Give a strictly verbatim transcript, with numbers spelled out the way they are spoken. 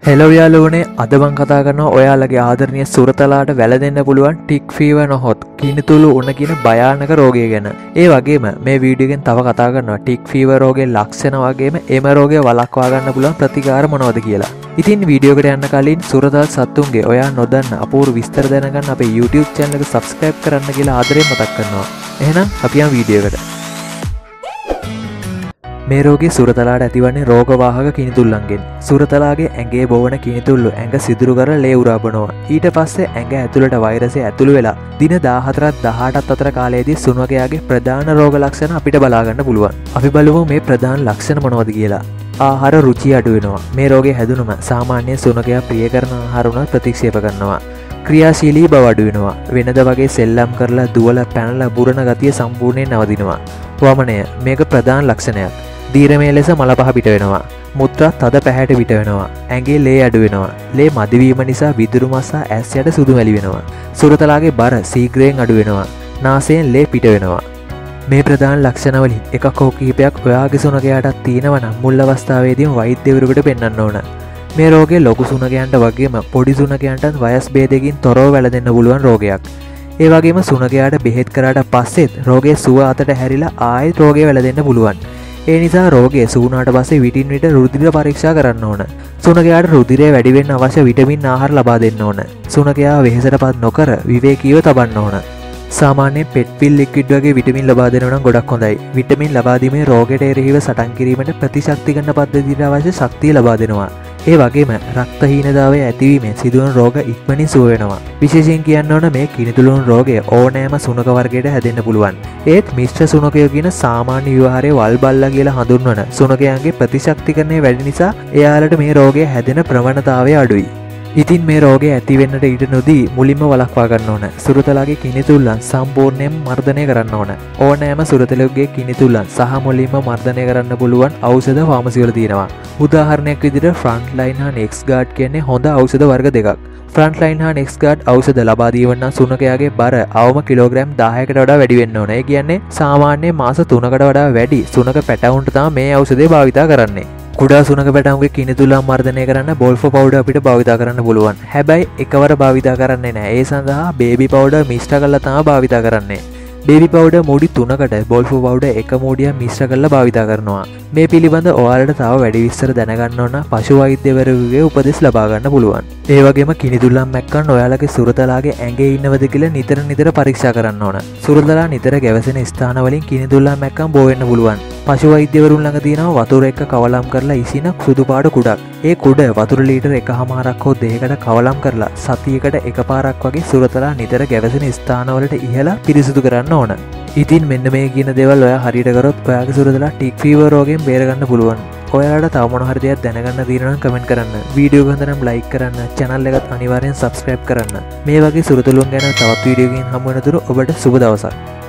Hello යාළුවනේ අද මම කතා කරනවා ඔයාලගේ ආදරණීය සුරතලාට වැළඳෙන්න පුළුවන් ටික් ෆීවර් නොහොත් කිනිතුළු උණ කියන භයානක රෝගය ගැන. ඒ වගේම මේ වීඩියෝ එකෙන් තව කතා කරනවා ටික් ෆීවර් රෝගයේ ලක්ෂණ වගේම එම රෝගය වළක්වා ගන්න පුළුවන් ප්‍රතිකාර මොනවද කියලා. ඉතින් වීඩියෝ එකට යන්න කලින් සුරතල් සත්තුන්ගේ ඔයා නොදන්න අපූර්ව විස්තර දැනගන්න අපේ YouTube channel එක subscribe කරන්න කියලා ආදරයෙන් මතක් කරනවා. එහෙනම් අපි යමු වීඩියෝ එකට. මේ රෝගී සුරතලාට ඇතිවන්නේ රෝගවාහක කිනිතුල්ලන්ගෙන්. සුරතලාගේ ඇඟේ බොවන කිනිතුල්ලු ඇඟ සිදුරු කර ලේ උරාබනවා. ඊට පස්සේ ඇඟ ඇතුළට වෛරසය ඇතුළු වෙලා දින දාහතරත් දහඅටත් අතර කාලයේදී සුනකයාගේ ප්‍රධාන රෝග ලක්ෂණ අපිට බලා ගන්න පුළුවන්. අපි බලමු මේ ප්‍රධාන ලක්ෂණ මොනවද කියලා. ආහාර රුචිය අඩු වෙනවා. මේ රෝගය හැදුනම සාමාන්‍ය සුනකයා ප්‍රිය කරන ආහාර උනත් ප්‍රතික්ෂේප කරනවා. ක්‍රියාශීලී බව අඩු වෙනවා. වෙනද වගේ සෙල්ලම් කරලා දුවලා පැනලා බුරන ගතිය සම්පූර්ණයෙන් නවතිනවා. වමනය මේක ප්‍රධාන ලක්ෂණයක්. දීරමය ලෙස මල පහ පිට වෙනවා. මුත්‍රා තද පැහැට පිට වෙනවා. ඇඟේ ලේ අඩු වෙනවා. ලේ මදිවීම නිසා විදුරු මස සහ ඇස් යට සුදු මැලි වෙනවා. සුරතලාගේ බර ශීඝ්‍රයෙන් අඩු වෙනවා. නාසයෙන් ලේ පිට වෙනවා. මේ ප්‍රධාන ලක්ෂණ වලින් එකක් හෝ කිහිපයක් ඔයාගේ සුනකයාටත් තියෙනවා නම් මුල් අවස්ථාවේදීම වෛද්‍යවරයෙකුට පෙන්වන්න ඕන. මේ රෝගය ලොකු සුනකයන්ට වගේම පොඩි සුනකයන්ටත් වයස් භේදයකින් තොරව වැළඳෙන්න පුළුවන් රෝගයක්. ඒ වගේම සුනකයාට බෙහෙත් කරාට පස්සෙත් රෝගයේ සුව අතට හැරිලා ආයෙත් රෝගය වැළඳෙන්න පුළුවන්. ඒ නිසා රෝගය සූනාට පස්සේ විටින් විට රුධිර පරීක්ෂා කරන්න ඕන. සුනකයාට රුධිරය වැඩි වෙන්න අවශ්‍ය විටමින් ආහාර ලබා දෙන්න ඕන. සුනකයා වෙහෙසටපත් නොකර විවේකීව තබන්න ඕන. සාමාන්‍යයෙන් පෙට් පිල් ලික්විඩ් වගේ විටමින් ලබා දෙනවා නම් ගොඩක් හොඳයි. විටමින් ලබා දීමේ රෝගයට එරෙහිව සටන් කිරීමට ප්‍රතිශක්තිකරණ පද්ධතියට අවශ්‍ය ශක්තිය ලබා දෙනවා. ඒ වගේම රක්තහීනතාවය ඇතිවීමෙන් සිදුවන රෝග ඉක්මනින් සුව වෙනවා. විශේෂයෙන් කියන්න ඕන මේ කිනිතුළුණු රෝගය ඕනෑම සුනක වර්ගයකට හැදෙන්න පුළුවන්. ඒත් මිශ්‍ර සුනකයෝ කියන සාමාන්‍ය විවාහයේ වල් බල්ලා කියලා හඳුන්වන සුනකයන්ගේ ප්‍රතිශක්තිකරණය වැඩි නිසා එයාලට මේ රෝගය හැදෙන ප්‍රවණතාවය අඩුයි. ඉතින් මේ රෝගය ඇතිවෙන්නට ඊට නොදී මුලින්ම වළක්වා ගන්න ඕන. සුරතලාගේ කිනිතුල්ලන් සම්පූර්ණයෙන් මර්ධනය කරන්න ඕන. ඕනෑම සුරතලෙකුගේ කිනිතුල්ලන් සහ මුලින්ම මර්ධනය කරන්න පුළුවන් ඖෂධ ෆාමසි වල තියෙනවා. උදාහරණයක් විදිහට ෆ්‍රන්ට්ලයින් හා නෙක්ස්ට් ගාඩ් කියන්නේ හොඳ ඖෂධ වර්ග දෙකක්. ෆ්‍රන්ට්ලයින් හා නෙක්ස්ට් ගාඩ් ඖෂධ ලබා දීම නම් සුනකයාගේ බර අවම කිලෝග්‍රෑම් දහයකට වඩා වැඩි වෙන්න ඕන. ඒ කියන්නේ සාමාන්‍ය මාස තුනකට වඩා වැඩි සුනක පැටවුන්ට තමයි මේ ඖෂධය භාවිතා කරන්නේ. කුඩා සුනක පැටවුන්ගේ කිනිතුල්ලන් මර්ධනය කරන්න බෝල්ෆෝ පවුඩර් අපිට භාවිතා කරන්න පුළුවන්. හැබැයි එකවර භාවිතා කරන්නේ නැහැ. ඒ සඳහා බේබි පවුඩර් මිශ්‍ර කරලා තමයි භාවිතා කරන්නේ. බේබි පවුඩර් මූඩි තුනකට බෝල්ෆෝ පවුඩර් එක මූඩියක් මිශ්‍ර කරලා භාවිතා කරනවා. මේ පිළිබඳ ඔයාලට තව වැඩි විස්තර දැනගන්න ඕන පශු වෛද්‍යවරයෙකුගේ උපදෙස් ලබා ගන්න පුළුවන්. ඒ වගේම කිනිතුල්ලන් මැක්කන් ඔයාලගේ සුරතලාගේ ඇඟේ ඉන්නවද කියලා නිතර නිතර පරීක්ෂා කරන්න ඕන. සුරතලා නිතර ගැවසෙන ස්ථාන වලින් කිනිතුල්ලන් මැක්කන් බෝ වෙන්න පුළුවන්. පශු වෛද්‍යවරුන් ළඟ තියෙනවා වතුර එක්ක කවලම් කරලා ඉසින සුදු පාට කුඩක්. ඒ කුඩ වතුර ලීටර එකහමාරක් හෝ දෙකකට කවලම් කරලා සතියකට එකපාරක් වගේ සුරතලා නිතර ගැවසෙන ස්ථානවලට ඉහලා පිරිසිදු කරන්න ඕන. ඉතින් මෙන්න මේ කියන දේවල් ඔයා හරියට කරොත් ඔයාගේ සුරතලා ටික් ෆීවර් රෝගයෙන් බේරගන්න පුළුවන්. ඔයාලට තව මොන හරි දෙයක් දැනගන්න තියෙනවා නම් කමෙන්ට් කරන්න. වීඩියෝ එක හොඳ නම් ලයික් කරන්න. channel එකත් අනිවාර්යෙන් subscribe කරන්න. මේ වගේ සුරතලුන් ගැන තවත් වීඩියෝ එකකින් හමු වෙනතුරු ඔබට සුබ දවසක්.